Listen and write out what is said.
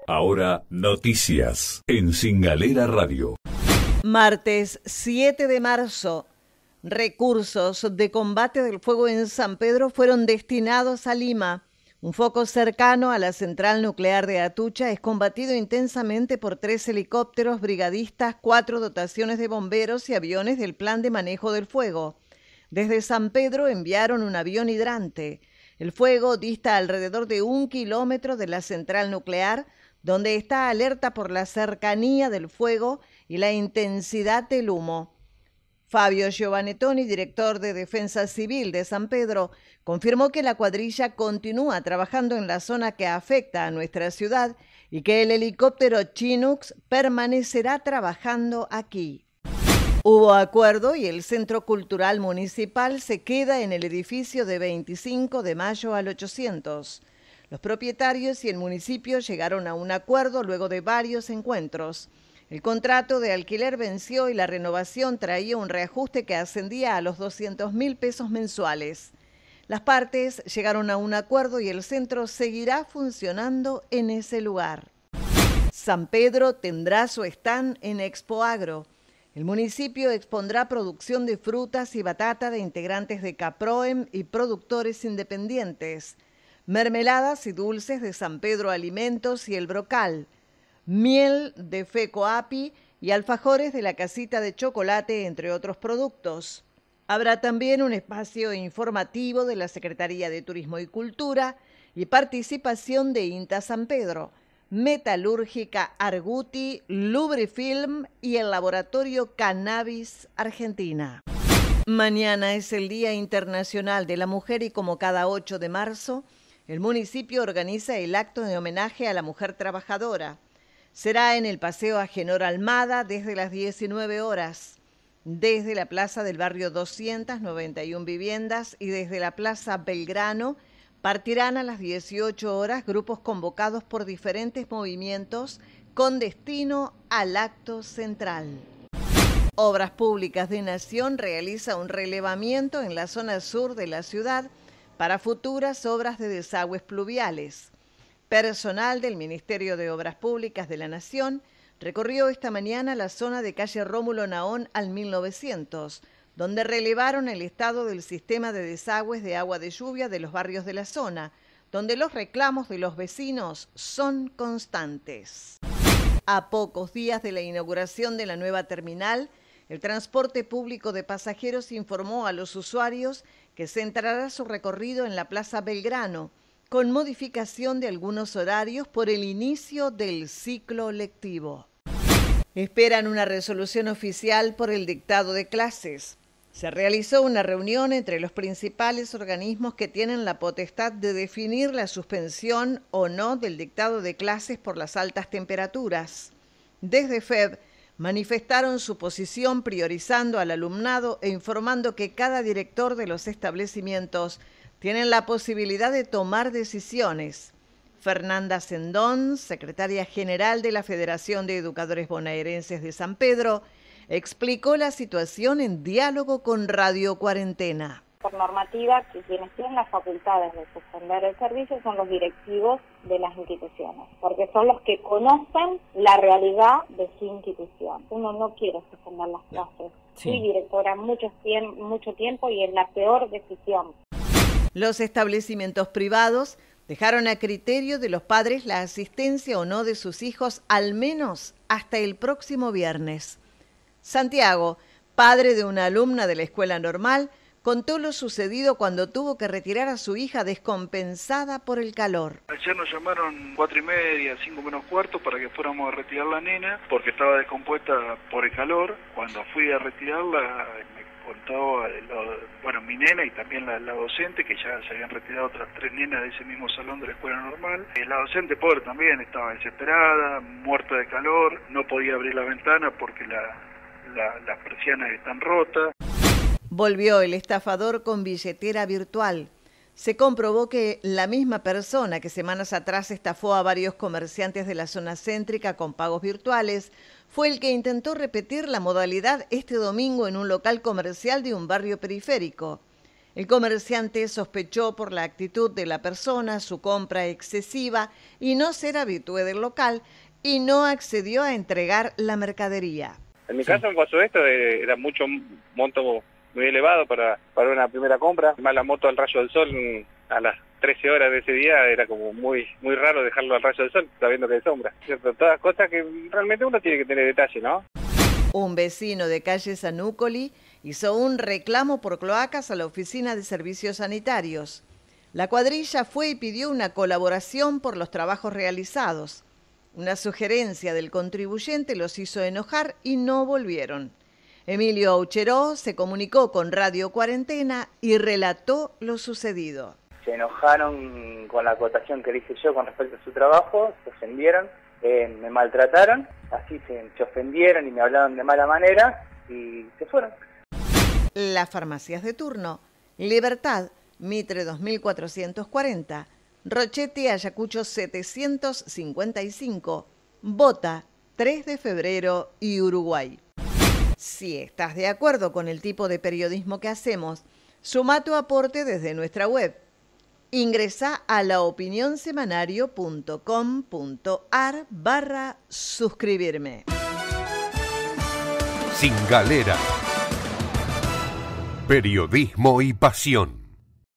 Ahora, noticias en Singalera Radio. Martes 7 de marzo. Recursos de combate del fuego en San Pedro fueron destinados a Lima. Un foco cercano a la central nuclear de Atucha es combatido intensamente por 3 helicópteros brigadistas, 4 dotaciones de bomberos y aviones del Plan de Manejo del Fuego. Desde San Pedro enviaron un avión hidrante. El fuego dista alrededor de 1 kilómetro de la central nuclear, donde está alerta por la cercanía del fuego y la intensidad del humo. Fabio Giovanettoni, director de Defensa Civil de San Pedro, confirmó que la cuadrilla continúa trabajando en la zona que afecta a nuestra ciudad y que el helicóptero Chinook permanecerá trabajando aquí. Hubo acuerdo y el Centro Cultural Municipal se queda en el edificio de 25 de mayo al 800. Los propietarios y el municipio llegaron a un acuerdo luego de varios encuentros. El contrato de alquiler venció y la renovación traía un reajuste que ascendía a los 200.000 pesos mensuales. Las partes llegaron a un acuerdo y el centro seguirá funcionando en ese lugar. San Pedro tendrá su stand en Expo Agro. El municipio expondrá producción de frutas y batata de integrantes de Caproem y productores independientes, mermeladas y dulces de San Pedro Alimentos y El Brocal, miel de Fecoapi y alfajores de la Casita de Chocolate, entre otros productos. Habrá también un espacio informativo de la Secretaría de Turismo y Cultura y participación de INTA San Pedro, Metalúrgica Arguti, Lubrifilm y el Laboratorio Cannabis Argentina. Mañana es el Día Internacional de la Mujer y como cada 8 de marzo, el municipio organiza el acto de homenaje a la mujer trabajadora. Será en el Paseo Agenor Almada desde las 19 horas. Desde la Plaza del Barrio 291 viviendas y desde la Plaza Belgrano partirán a las 18 horas grupos convocados por diferentes movimientos con destino al acto central. Obras Públicas de Nación realiza un relevamiento en la zona sur de la ciudad para futuras obras de desagües pluviales. Personal del Ministerio de Obras Públicas de la Nación recorrió esta mañana la zona de calle Rómulo Naón al 1900, donde relevaron el estado del sistema de desagües de agua de lluvia de los barrios de la zona, donde los reclamos de los vecinos son constantes. A pocos días de la inauguración de la nueva terminal, el transporte público de pasajeros informó a los usuarios que centrará su recorrido en la Plaza Belgrano, con modificación de algunos horarios por el inicio del ciclo lectivo. Esperan una resolución oficial por el dictado de clases. Se realizó una reunión entre los principales organismos que tienen la potestad de definir la suspensión o no del dictado de clases por las altas temperaturas. Desde FEB manifestaron su posición priorizando al alumnado e informando que cada director de los establecimientos tienen la posibilidad de tomar decisiones. Fernanda Sendón, secretaria general de la Federación de Educadores Bonaerenses de San Pedro, explicó la situación en diálogo con Radio Cuarentena. Por normativa, que quienes tienen las facultades de suspender el servicio son los directivos de las instituciones, porque son los que conocen la realidad de su institución. Uno no quiere suspender las clases. Sí. Fui directora mucho tiempo y es la peor decisión. Los establecimientos privados dejaron a criterio de los padres la asistencia o no de sus hijos al menos hasta el próximo viernes. Santiago, padre de una alumna de la escuela normal, contó lo sucedido cuando tuvo que retirar a su hija descompensada por el calor. Ayer nos llamaron 4:30, 5 menos cuarto para que fuéramos a retirar la nena porque estaba descompuesta por el calor. Cuando fui a retirarla me contaba mi nena y también la docente, que ya se habían retirado otras 3 nenas de ese mismo salón de la escuela normal. La docente pobre también estaba desesperada, muerta de calor, no podía abrir la ventana porque las persianas están rotas. Volvió el estafador con billetera virtual. Se comprobó que la misma persona que semanas atrás estafó a varios comerciantes de la zona céntrica con pagos virtuales fue el que intentó repetir la modalidad este domingo en un local comercial de un barrio periférico. El comerciante sospechó por la actitud de la persona, su compra excesiva y no ser habitué del local, y no accedió a entregar la mercadería. En mi caso me pasó esto, era mucho monto muy elevado para una primera compra. Además la moto al rayo del sol a las 13 horas de ese día era como muy raro dejarlo al rayo del sol, sabiendo que hay sombra. ¿Cierto? Todas cosas que realmente uno tiene que tener detalle, ¿no? Un vecino de calle Sanúcoli hizo un reclamo por cloacas a la Oficina de Servicios Sanitarios. La cuadrilla fue y pidió una colaboración por los trabajos realizados. Una sugerencia del contribuyente los hizo enojar y no volvieron. Emilio Aucheró se comunicó con Radio Cuarentena y relató lo sucedido. Se enojaron con la acotación que le hice yo con respecto a su trabajo, se ofendieron, me maltrataron, así se ofendieron y me hablaron de mala manera y se fueron. Las farmacias de turno: Libertad, Mitre 2440, Rochetti, Ayacucho 755, Bota, 3 de Febrero y Uruguay. Si estás de acuerdo con el tipo de periodismo que hacemos, suma tu aporte desde nuestra web. Ingresá a laopinionsemanario.com.ar/suscribirme. Sin Galera. Periodismo y pasión.